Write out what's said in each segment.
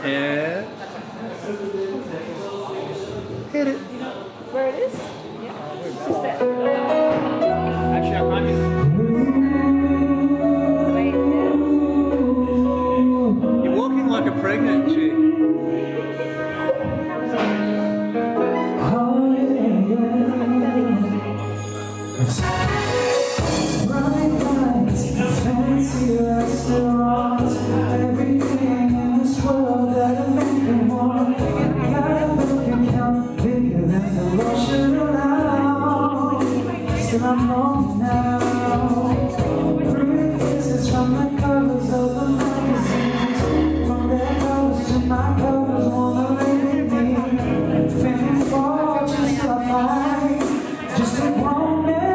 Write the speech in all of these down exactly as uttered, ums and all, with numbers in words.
And hit it. Where it is? Yeah. It's just that. Actually, I promise. You're walking like a pregnant chick. Bright lights, fancy restaurants, everything in this world that I make me want. Got a bank account bigger than the ocean around. Still I'm home now. Pretty faces from the covers of the magazines, from their covers to my covers, wanna live with me. Fame for just a fight, just a grown man.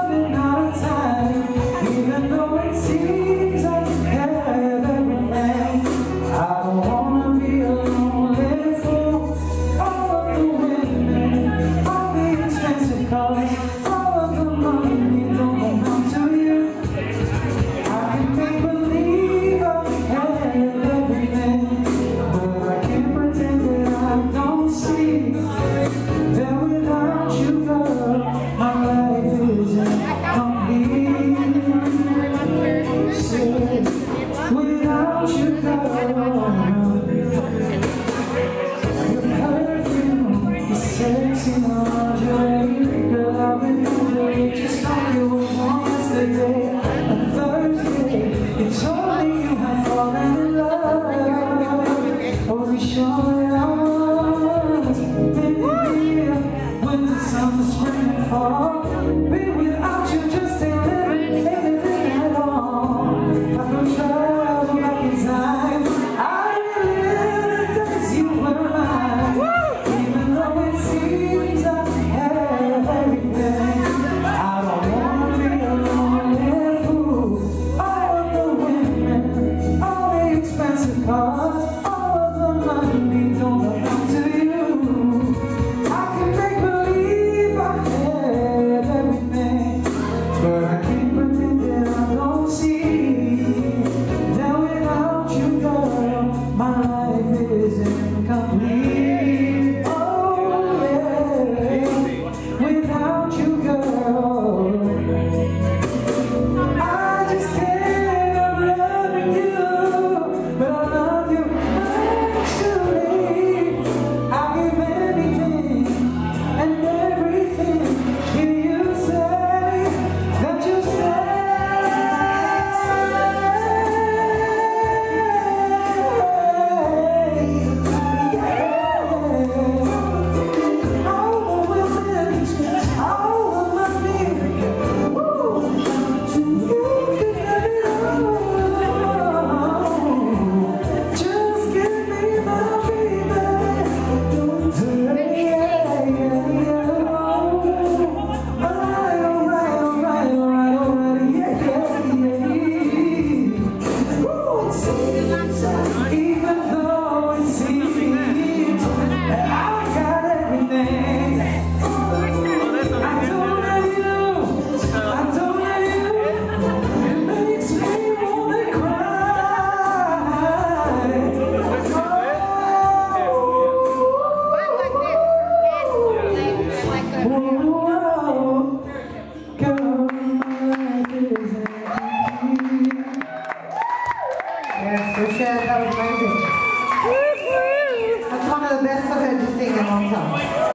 Even though it seems I can have everything, I don't wanna be a lonely fool. All of the women, all the expensive cars, all of the money don't amount to you. I can make believe I have everything, but I can't pretend that I don't see that without you, girl, my life isn't complete. Without you, girl, your perfume, your sexy lingerie, girl, I remember it just like it was on yesterday. A Thursday, you told me you had fallen in love. Oh, we showing us, baby, winter, summer, spring, and fall. Be without you, just ain't living, ain't living at all. If I could travel back in time, I really the days you were mine. Even though it seems I have everything, I don't wanna be a lonely fool. All of the women, all the expensive cars, all of the money don't belong to you. I can make believe I have everything, but I can't pretend that I don't see that without you, girl, my life is incomplete. Oh yeah, without you, girl, I just can't help loving you, but I love you actually. I give anything and everything. Hear you say that you say, yeah. All the women, all of my feelings, ooh, you can have it all. Just give me my baby. Don't hurry, yeah, yeah, yeah. Alright, alright, alright, alright, alright, yeah, yeah, yeah. Ooh, even though it seems that I got everything, I don't let you, I don't let you. It makes me wanna cry. Oh, girl, my life is empty. Yes, Rached, that was amazing. That's one of the best I've heard you sing in a long time.